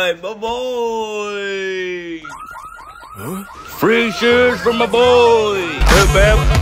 time, my boy. Huh? Free shoes for my boy. Hey, Bam.